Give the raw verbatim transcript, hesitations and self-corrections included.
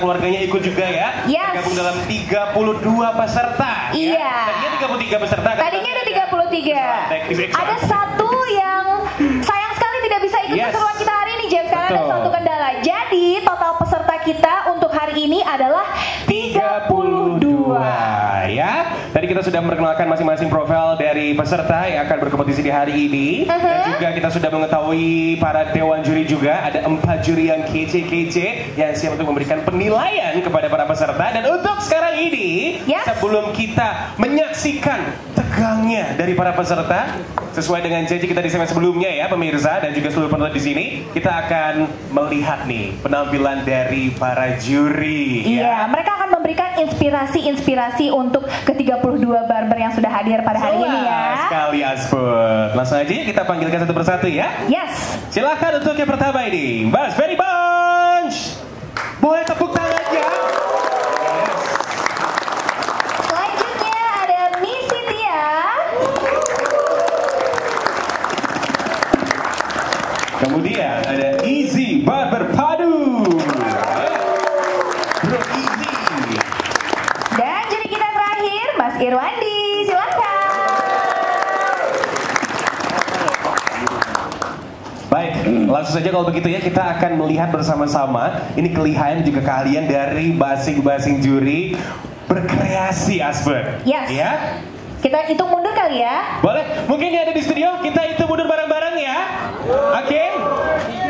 keluarganya ikut juga ya. Yes. Tergabung dalam tiga puluh dua peserta. Iya. Ya. Tadinya tiga puluh tiga peserta. Tadinya ada tiga puluh tiga. Ada satu yang sayang sekali tidak bisa ikut Yes. keseruan kita hari ini, James, karena ada Betul. suatu kendala. Jadi total peserta kita untuk hari ini adalah tiga puluh dua. Ya, tadi kita sudah memperkenalkan masing-masing profil dari peserta yang akan berkompetisi di hari ini. Uh-huh. Dan juga kita sudah mengetahui para dewan juri juga. Ada empat juri yang kece-kece yang siap untuk memberikan penilaian kepada para peserta. Dan untuk sekarang ini, Yes. sebelum kita menyaksikan tegangnya dari para peserta, sesuai dengan janji kita di segmen sebelumnya ya pemirsa dan juga seluruh penonton di sini, kita akan melihat nih penampilan dari para juri. Iya, Ya. mereka akan memberikan inspirasi-inspirasi untuk ke tiga puluh dua barber yang sudah hadir pada hari ini ya. Jelas sekali Asput. Langsung aja yuk kita panggilkan satu persatu ya. Yes. Silahkan untuk yang pertama ini, Mas Ferry Bunch. Boleh tepuk tangannya. Selanjutnya ada Miss Cynthia. Kemudian ada Easy Barber Padu. Bro Easy. Dan juri kita terakhir, Mas Irwandi. Silakan. Baik, langsung saja kalau begitu ya kita akan melihat bersama-sama ini kelihayan juga keahlian dari masing-masing juri berkreasi Asbert. Yes. Ya, Kita hitung mundur kali ya. boleh? Mungkin yang ada di studio kita hitung mundur bareng-bareng ya. Oke.